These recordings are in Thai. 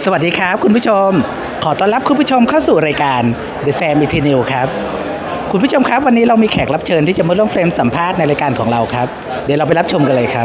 วัสดีครับคุณผู้ชมขอต้อนรับคุณผู้ชมเข้าสู่รายการ The Sam Eternal ครับคุณผู้ชมครับวันนี้เรามีแขกรับเชิญที่จะมาร่วมเฟรมสัมภาษณ์ในรายการของเราครับเดี๋ยวเราไปรับชมกันเลยครับ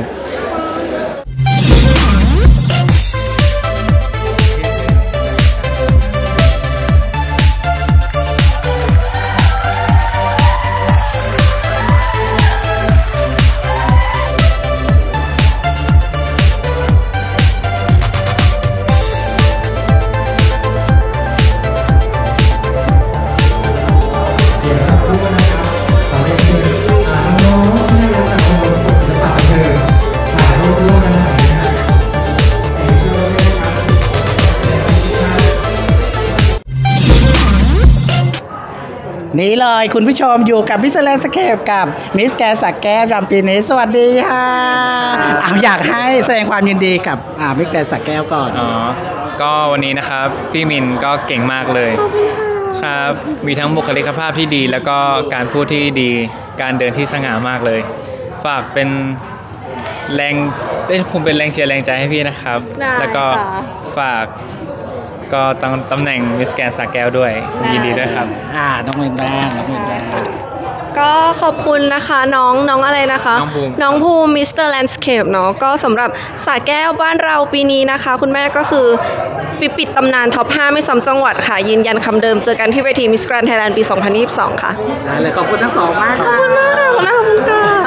นี่เลยคุณผู้ชมอยู่กับมิสแลนด์สเคปกับมิสแกนสักแก้วรำปีนี้สวัสดีค่ะอยากให้แสดงความยินดีกับมิสแกนสักแก้วก่อนก็วันนี้นะครับพี่มินก็เก่งมากเลยครับมีทั้งบุคลิกภาพที่ดีแล้วก็การพูดที่ดีการเดินที่สง่ามากเลยฝากเป็นแรงผมเป็นแรงเชียร์แรงใจให้พี่นะครับแล้วก็ฝากก็ตำแหน่งมิสแกนสักแก้วด้วยยินดีด้วยครับน้องเมนบ้างก็ขอบคุณนะคะน้องอะไรนะคะน้องภูมิมิสเตอร์แลนด์สเคปเนาะก็สำหรับสระแก้วบ้านเราปีนี้นะคะคุณแม่ก็คือปิดตำนานท็อป 5ไม่ซ้ำจังหวัดค่ะยืนยันคำเดิมเจอกันที่เวทีมิสแกรนด์ไทยแลนด์ปี 2022 ค่ะเลยขอบคุณทั้งสองมากขอบคุณมากขอบคุณค่ะ